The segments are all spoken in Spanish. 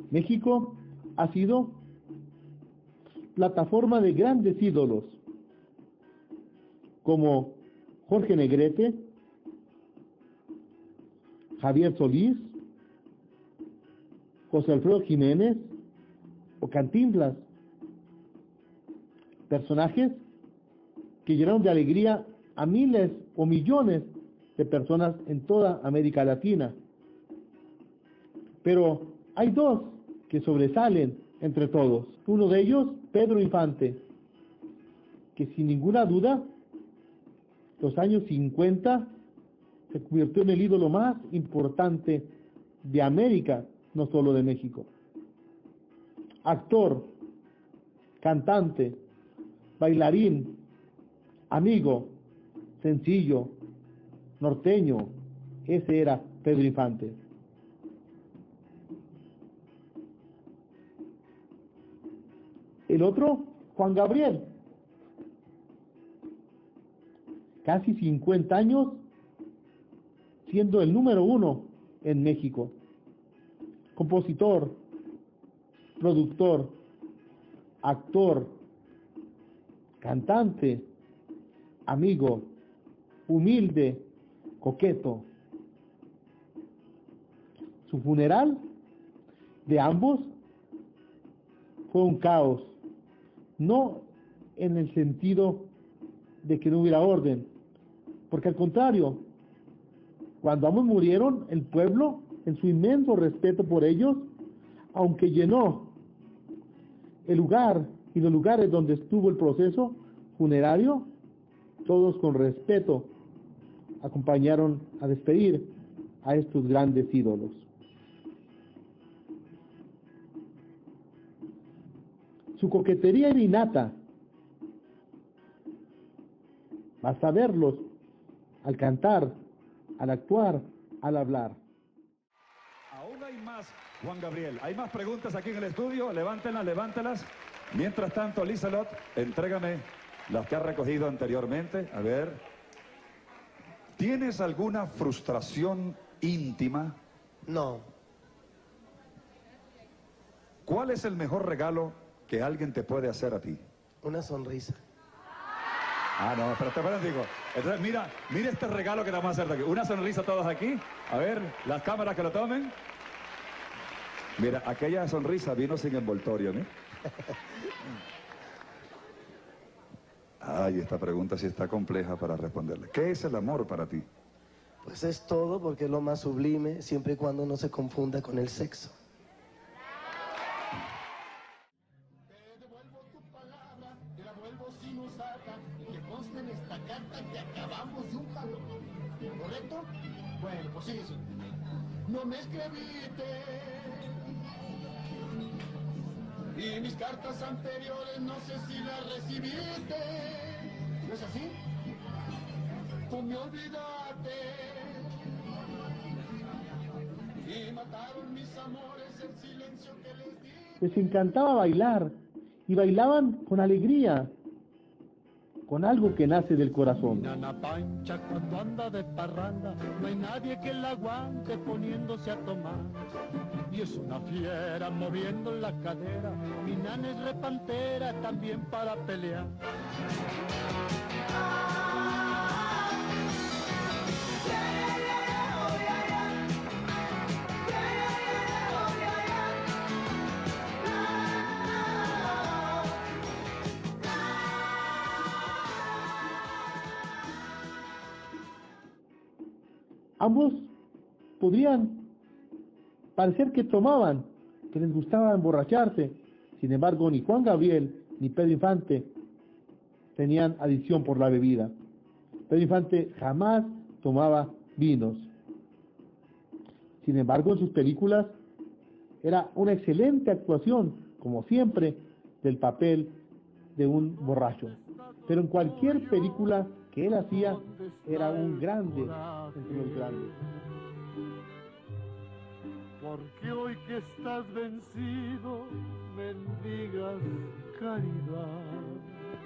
México ha sido plataforma de grandes ídolos como Jorge Negrete, Javier Solís, José Alfredo Jiménez o Cantinflas, personajes que llenaron de alegría a miles o millones de personas en toda América Latina. Pero hay dos que sobresalen entre todos. Uno de ellos, Pedro Infante, que sin ninguna duda, los años 50 se convirtió en el ídolo más importante de América, no solo de México. Actor, cantante, bailarín, amigo, sencillo, norteño, ese era Pedro Infante. El otro, Juan Gabriel, casi 50 años siendo el número uno en México. Compositor, productor, actor, cantante, amigo, humilde, coqueto. Su funeral de ambos fue un caos, no en el sentido de que no hubiera orden, porque al contrario, cuando ambos murieron, el pueblo, en su inmenso respeto por ellos, aunque llenó el lugar y los lugares donde estuvo el proceso funerario, todos con respeto acompañaron a despedir a estos grandes ídolos. Su coquetería era innata. Basta verlos al cantar, al actuar, al hablar. Aún hay más, Juan Gabriel. Hay más preguntas aquí en el estudio. Levántenlas, levántenlas. Mientras tanto, Lizelot, entrégame las que has recogido anteriormente. A ver. ¿Tienes alguna frustración íntima? No. ¿Cuál es el mejor regalo que alguien te puede hacer a ti? Una sonrisa. Ah, no, espérate, digo. Entonces, mira este regalo que te vamos a hacer de aquí. Una sonrisa todos aquí. A ver, las cámaras que lo tomen. Mira, aquella sonrisa vino sin envoltorio, ¿no? Ay, esta pregunta sí está compleja para responderle. ¿Qué es el amor para ti? Pues es todo, porque es lo más sublime, siempre y cuando no se confunda con el sexo. Te devuelvo tu palabra, te la vuelvo sin usarla, que conste en esta carta que acabamos de un jalón. ¿Correcto? Bueno, pues sigue. No me escribiste. Y mis cartas anteriores no sé si las recibiste. ¿No es así? Tú me olvidaste. Y mataron mis amores el silencio que les di. Les encantaba bailar y bailaban con alegría, con algo que nace del corazón. Nana Pancha cuando anda de parranda, no hay nadie que la aguante poniéndose a tomar. Y es una fiera moviendo la cadera, mi nana es repantera también para pelear. Ambos podrían parecer que tomaban, que les gustaba emborracharse. Sin embargo, ni Juan Gabriel ni Pedro Infante tenían adicción por la bebida. Pedro Infante jamás tomaba vinos. Sin embargo, en sus películas era una excelente actuación, como siempre, del papel de un borracho. Pero en cualquier película que él hacía, era un grande entre los grandes. Porque hoy que estás vencido, mendigas caridad.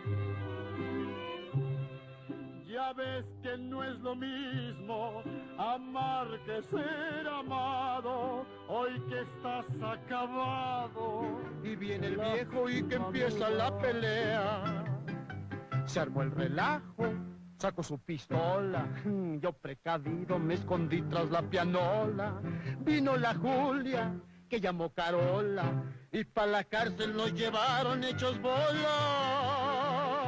Ya ves que no es lo mismo amar que ser amado, hoy que estás acabado. Y viene el viejo y que empieza la pelea. Se armó el relajo, sacó su pistola, yo precavido me escondí tras la pianola. Vino la Julia, que llamó Carola, y pa' la cárcel nos llevaron hechos bola.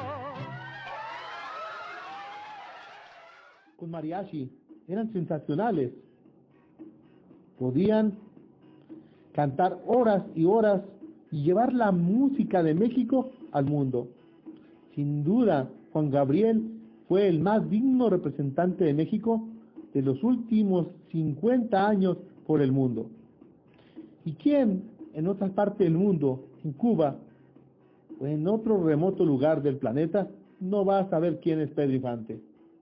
Con mariachi, eran sensacionales. Podían cantar horas y horas y llevar la música de México al mundo. Sin duda, Juan Gabriel fue el más digno representante de México de los últimos 50 años por el mundo. ¿Y quién en otra parte del mundo, en Cuba o en otro remoto lugar del planeta, no va a saber quién es Pedro Infante?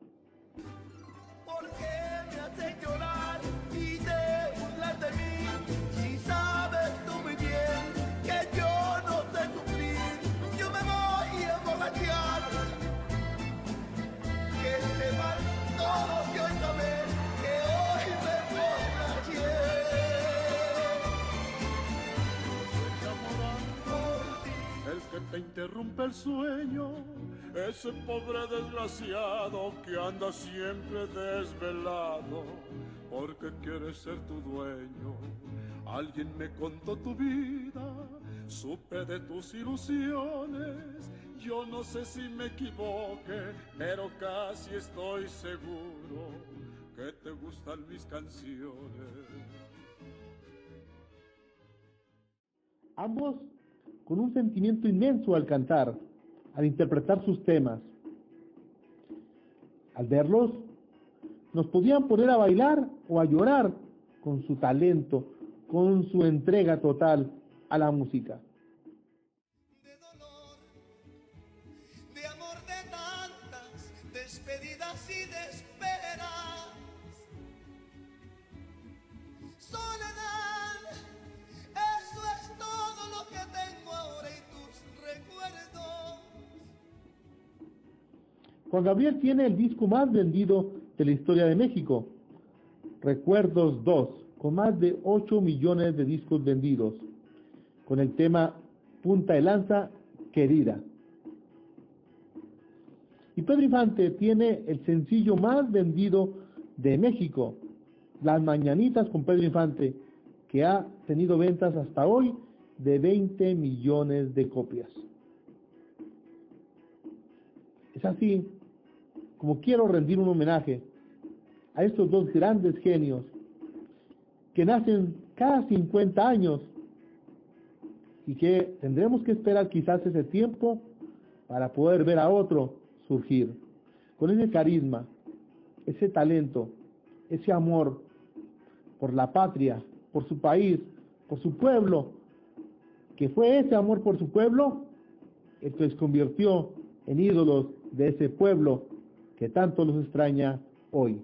¿Por qué me haces llorar y te burlas de mí? Si sabes tú muy bien que yo no sé sufrir, yo me voy a emborrachar. Que sepan todos que hoy tomé, que hoy me emborraché. El que te interrumpe el sueño, ese pobre desgraciado que anda siempre desvelado, porque quiere ser tu dueño. Alguien me contó tu vida, supe de tus ilusiones. Yo no sé si me equivoque, pero casi estoy seguro que te gustan mis canciones. Ambos con un sentimiento inmenso al cantar, al interpretar sus temas. Al verlos, nos podían poner a bailar o a llorar con su talento, con su entrega total a la música. De dolor, de amor, de tantas despedidas y de esperas. Soledad, eso es todo lo que tengo ahora y tus recuerdos. Juan Gabriel tiene el disco más vendido de la historia de México, Recuerdos 2, con más de 8 millones de discos vendidos, con el tema Punta de Lanza, Querida. Y Pedro Infante tiene el sencillo más vendido de México, Las Mañanitas con Pedro Infante, que ha tenido ventas hasta hoy de 20 millones de copias. Es así como quiero rendir un homenaje a estos dos grandes genios que nacen cada 50 años y que tendremos que esperar quizás ese tiempo para poder ver a otro surgir con ese carisma, ese talento, ese amor por la patria, por su país, por su pueblo, que fue ese amor por su pueblo el que los convirtió en ídolos de ese pueblo que tanto los extraña hoy.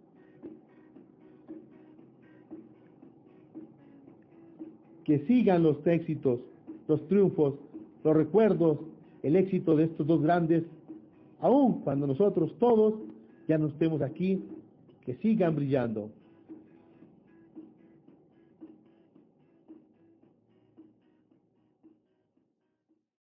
Que sigan los éxitos, los triunfos, los recuerdos, el éxito de estos dos grandes, aun cuando nosotros todos ya no estemos aquí, que sigan brillando.